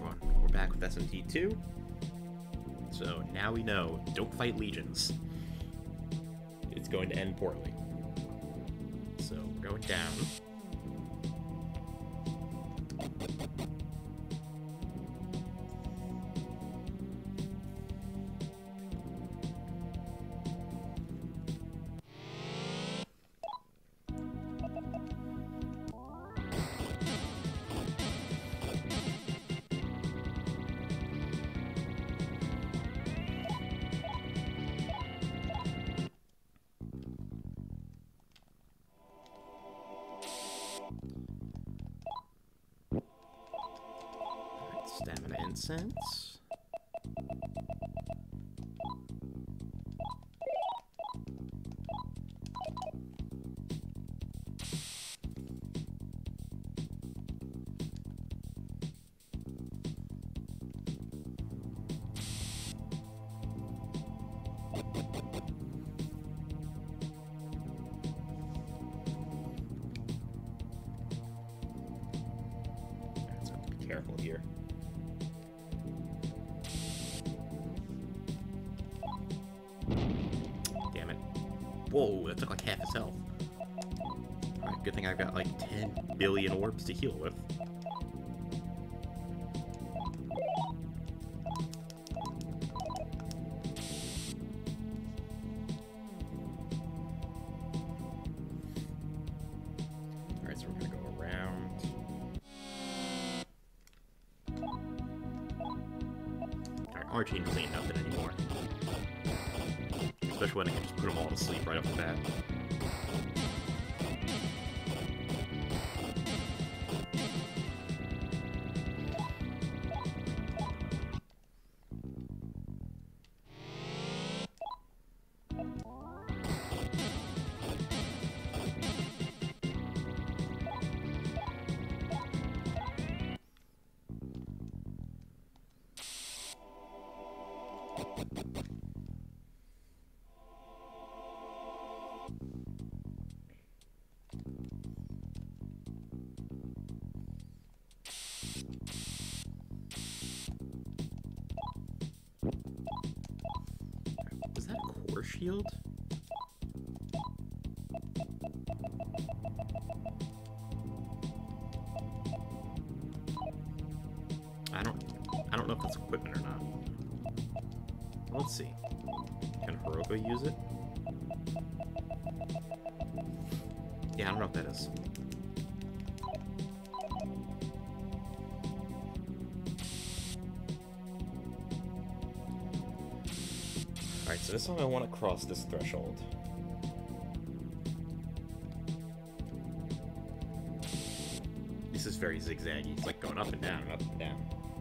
everyone, we're back with SNT2. So now we know, don't fight legions. It's going to end poorly. So we're going down. Stamina incense. Let's have to be careful here. Damn it. Whoa, that took like half his health. Alright, good thing I've got like 10 billion orbs to heal with. Alright, so we're gonna go around. Alright, Archangels ain't nothing anymore. Especially when I can just put them all to sleep right off the bat. Was that a core shield? I don't know if that's equipment or not. Let's see. Can Hiroko use it? Yeah, I don't know if that is. Alright, so this time I want to cross this threshold. This is very zigzaggy. It's like going up and down and up and down.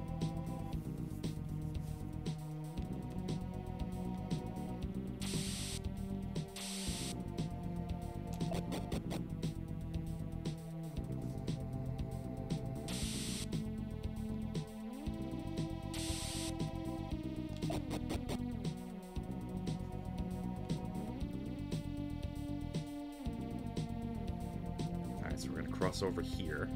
So we're going to cross over here.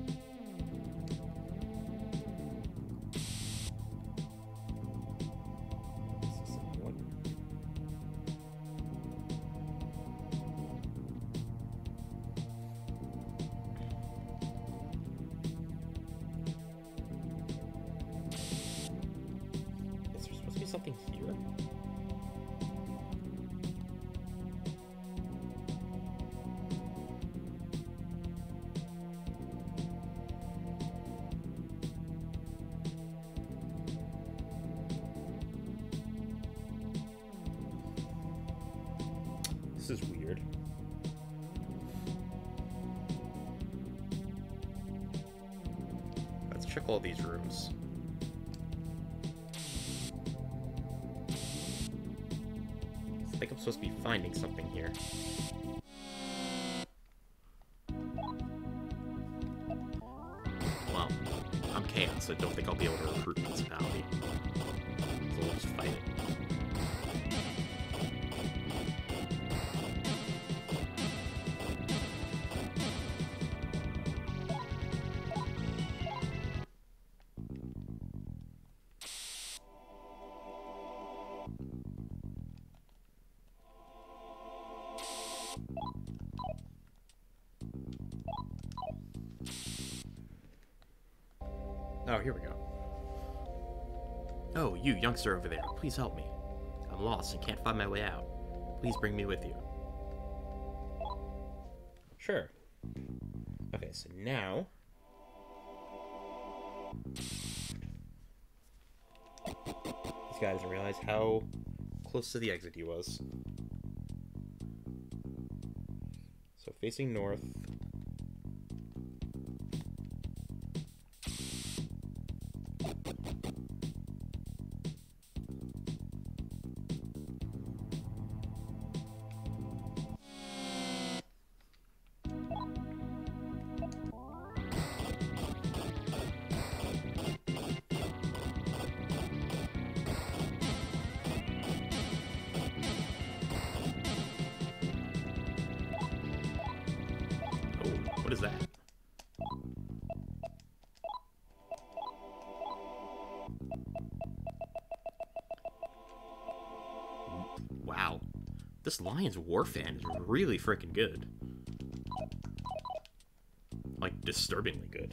Is there supposed to be something here? This is weird. Let's check all these rooms. I think I'm supposed to be finding something here. Well, I'm Chaos, so I don't think I'll be able to recruit Municipality. So we'll just fight it. Oh, here we go. Oh, you youngster over there, please help me. I'm lost and can't find my way out. Please bring me with you. Sure. Okay, so now... This guy doesn't realize how close to the exit he was. So facing north. What is that? Wow. This Lion's War fan is really freaking good. Like, disturbingly good.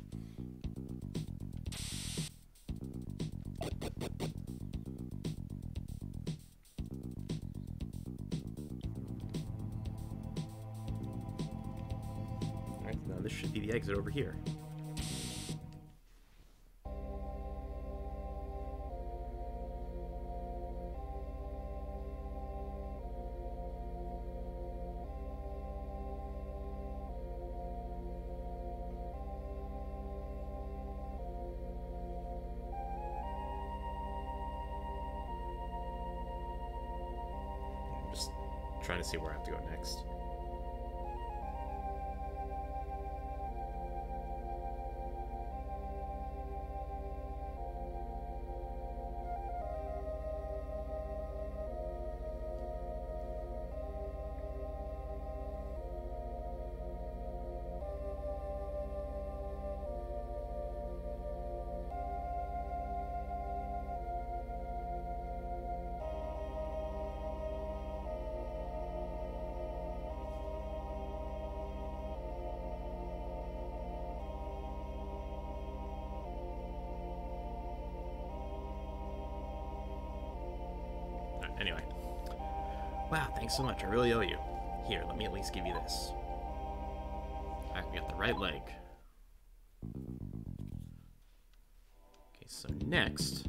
Alright, now this should be the exit over here. Just trying to see where I have to go next. Anyway. Wow, thanks so much. I really owe you. Here, let me at least give you this. Alright, we got the right leg. Okay, so next...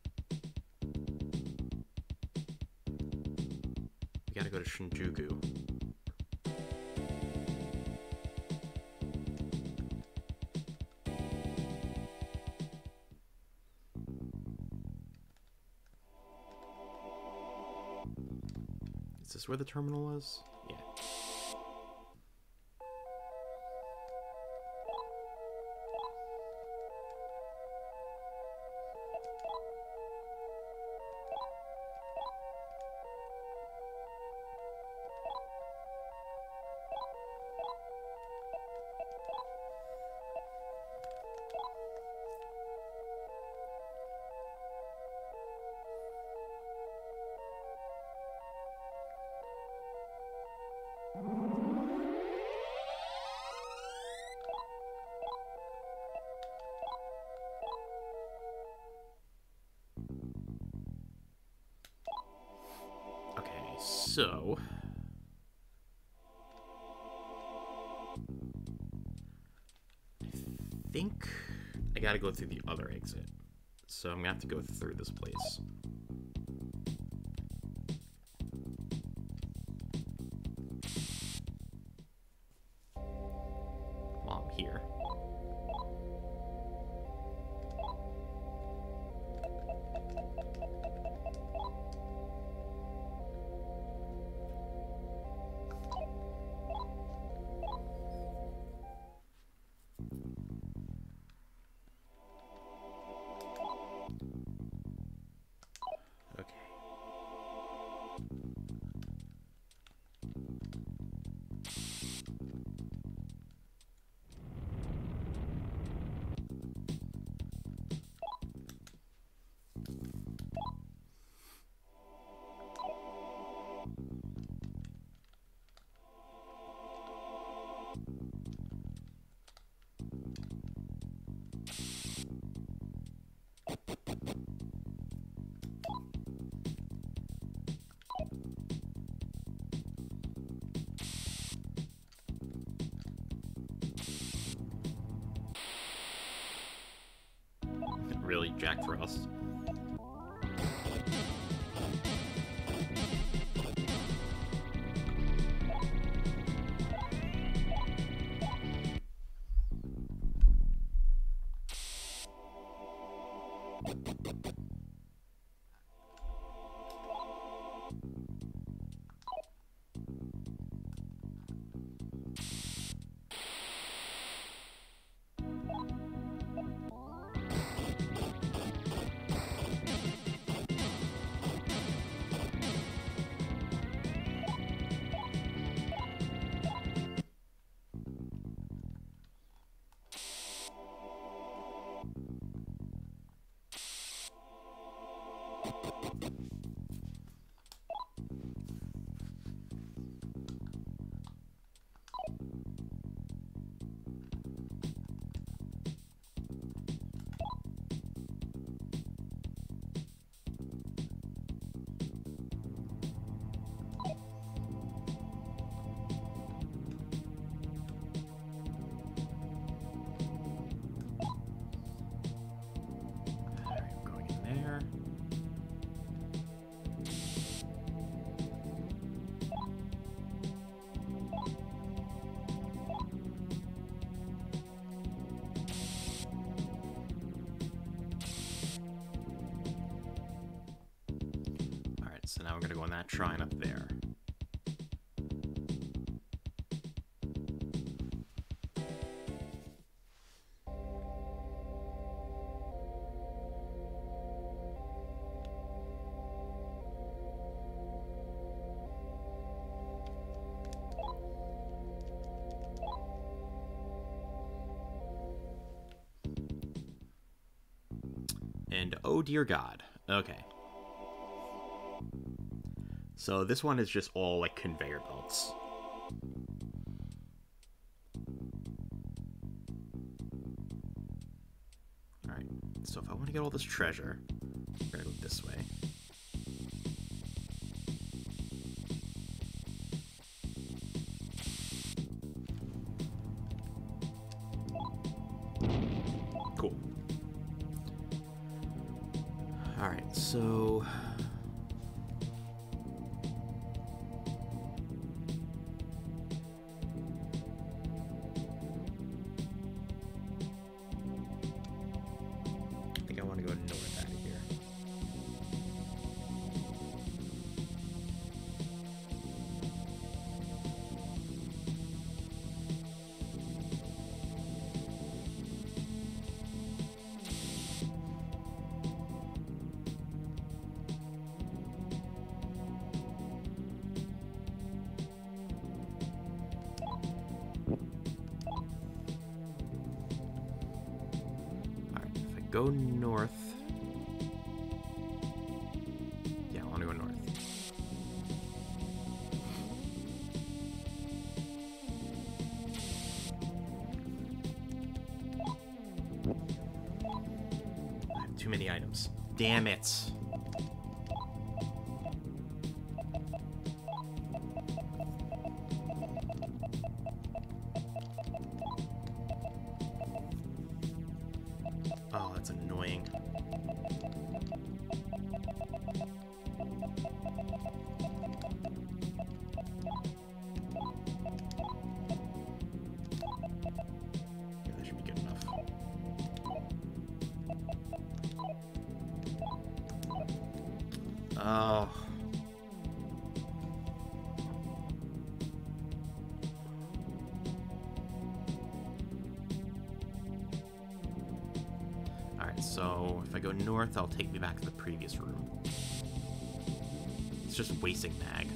we gotta go to Shinjuku. Is this where the terminal was? Yeah. Okay, so... I think I gotta go through the other exit. So I'm gonna have to go through this place. While I'm here. really jack for us. So now we're going to go on that shrine up there. And oh dear God. Okay. So this one is just all like conveyor belts. Alright, so if I want to get all this treasure, I'm gonna go this way. Cool. Alright, so go north. Yeah, I want to go north. I have too many items. Damn it. Oh, that's annoying. Yeah, that should be good enough. Oh. So if I go north, that'll take me back to the previous room. It's just wasting mag.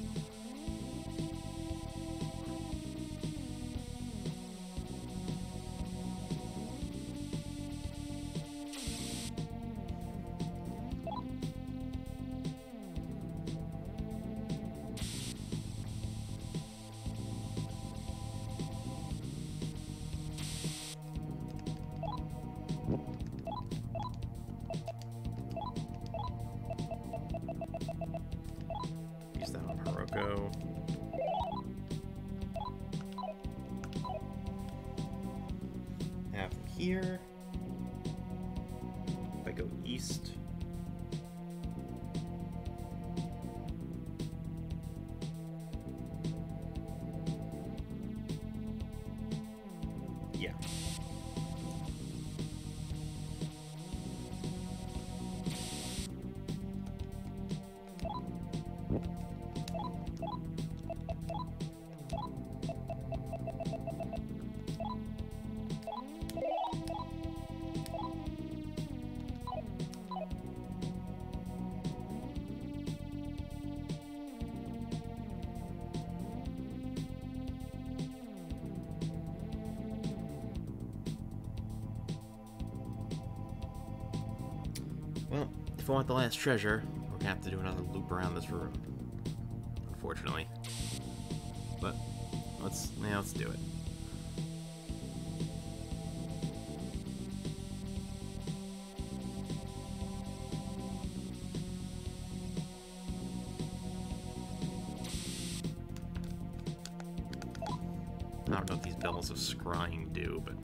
Go. Have them here. If I go east. Yeah. Well, if I want the last treasure, we're gonna have to do another loop around this room. Unfortunately. But let's do it. I don't know what these bells of scrying do, but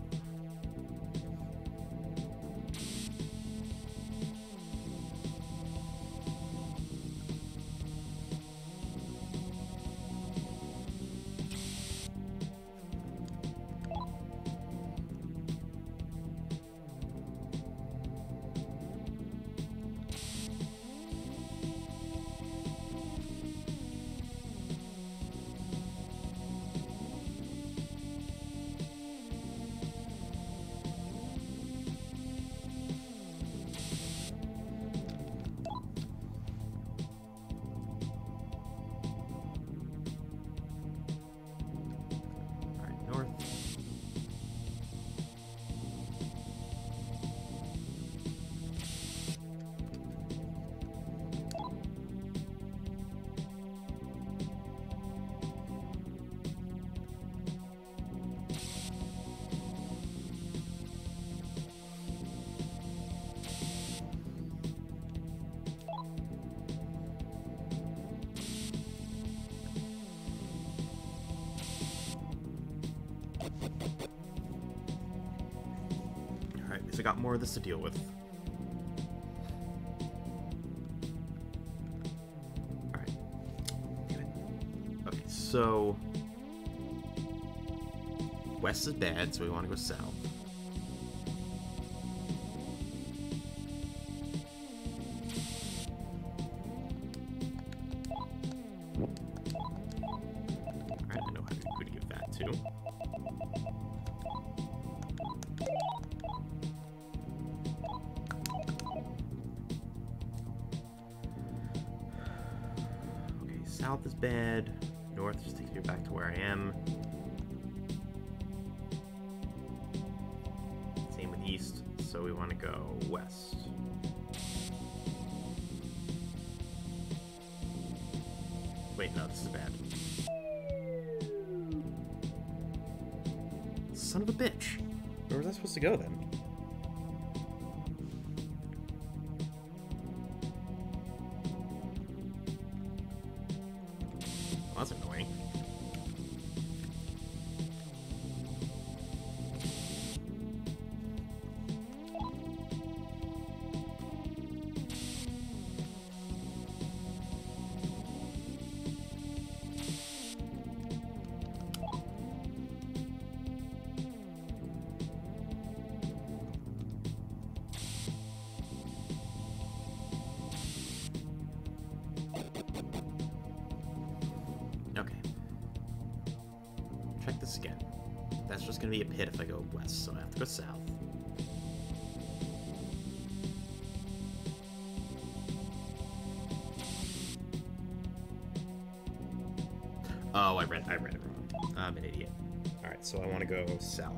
I got more of this to deal with. Alright. Damn it. Okay, so west is bad, so we want to go south. Alright, I know who to give that to. South is bad. North just takes me back to where I am. Same with east, so we want to go west. Wait, no, this is bad. Son of a bitch. Where was I supposed to go then? Well, that's annoying. Okay. Check this again. That's just gonna be a pit if I go west, so I have to go south. Oh, I read it wrong. I'm an idiot. Alright, so I want to go south.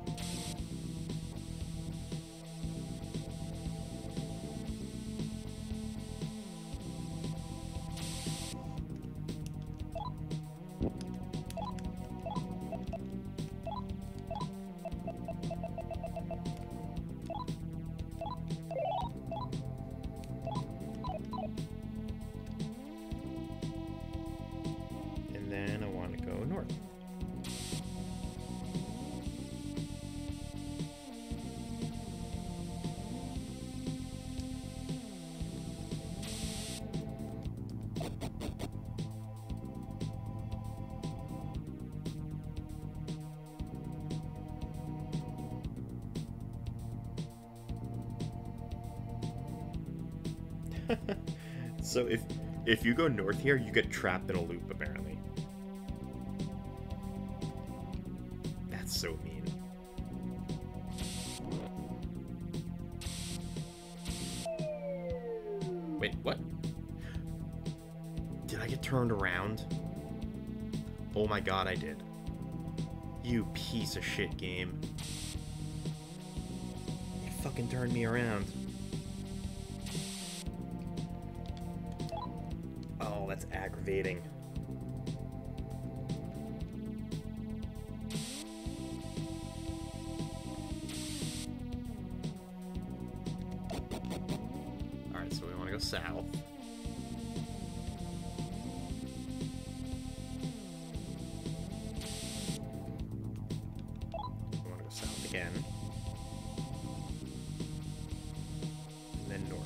And then I want to go north. So if you go north here, you get trapped in a loop, apparently. That's so mean. Wait, what? Did I get turned around? Oh my god, I did. You piece of shit game. You fucking turned me around. Oh, that's aggravating. Alright, so we want to go south. We want to go south again. And then north.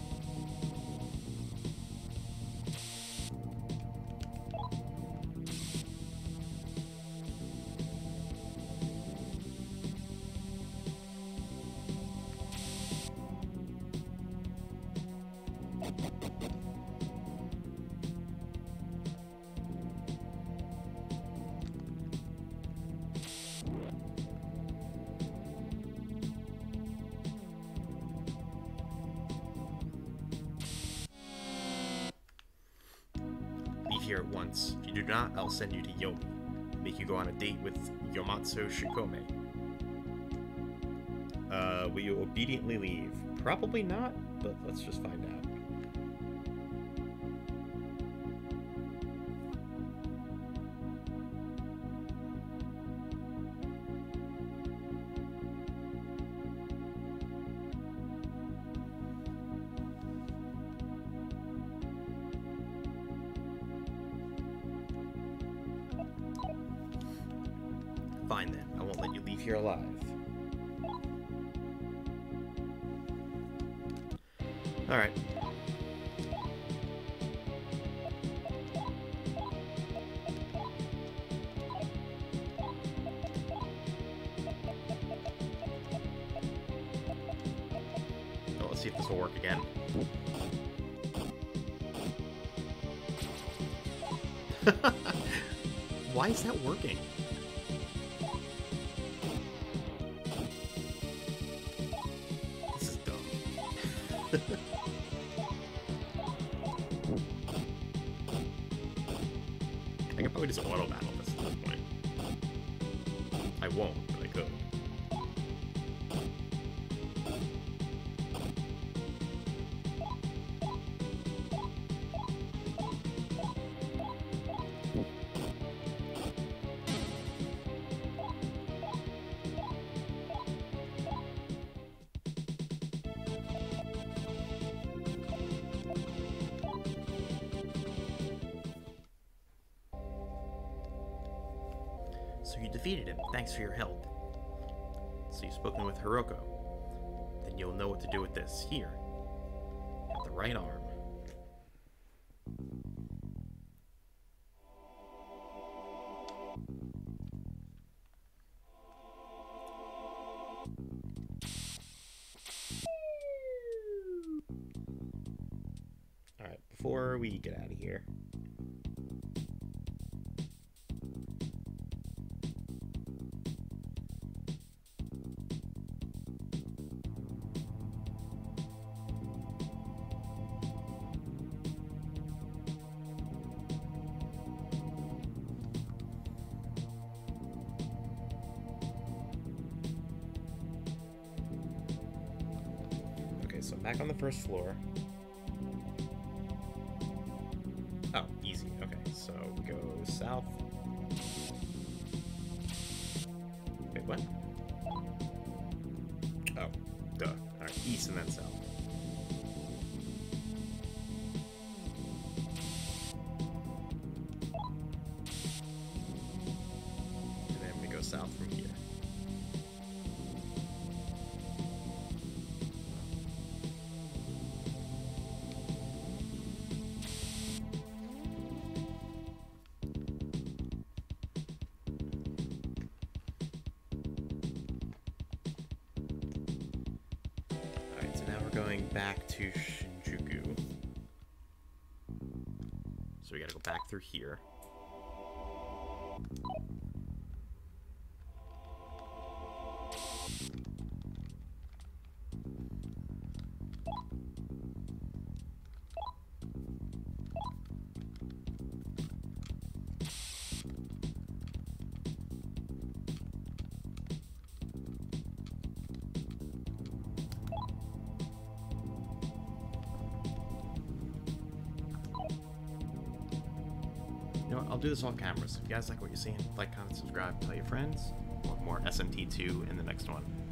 Leave here at once. If you do not, I'll send you to Yomi. Make you go on a date with Yomatsu Shikome. Will you obediently leave? Probably not, but let's just find out. Fine then, I won't let you leave here alive. Alright. Oh, let's see if this will work again. Why is that working? This is dumb. I could probably just auto battle this at this point. I won't, but I could. So you defeated him. Thanks for your help. So you've spoken with Hiroko. Then you'll know what to do with this. Here. At the right arm. Alright, before we get out of here. So I'm back on the first floor. Oh, easy. Okay, so we go south. Wait, what? Oh, duh. Alright, east and then south. And then we go south from here. Going back to Shinjuku. back through here. You know what, I'll do this on camera, so if you guys like what you're seeing, like, comment, subscribe, tell your friends. Want more SMT2 in the next one.